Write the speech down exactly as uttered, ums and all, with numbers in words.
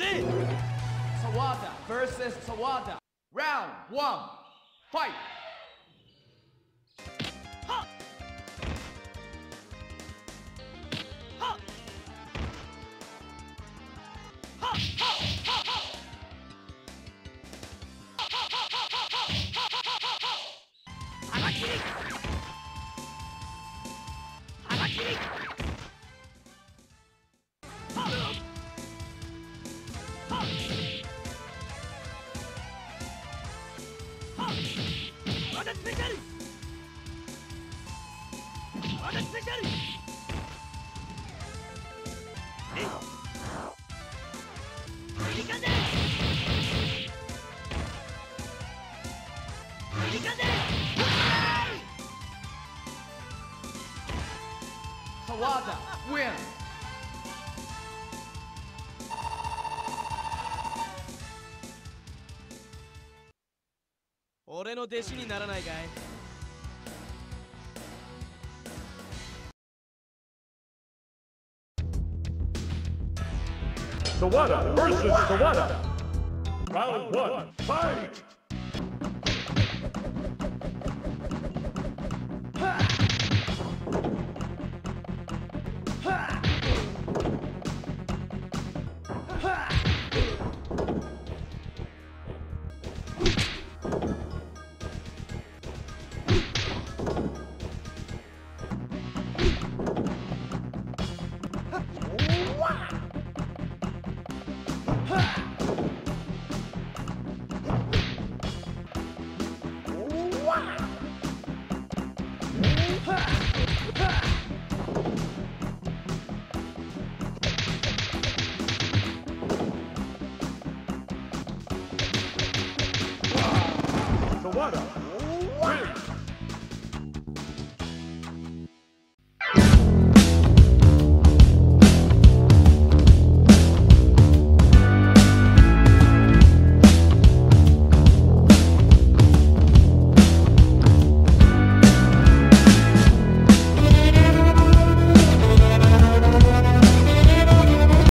ぜ。 Sawada versus Sawada. Round one. Fight. Ha! Ha! Ha! Ha! Ha! Ha! 腹切り。腹切り。はっ。はっ。はっ。まだスペシャル。まだスペシャル。えい。振りかんで。振りかんで。 Sawada win. 俺の弟子にならないかい。 Sawada versus Sawada. Round one, fight! Sawada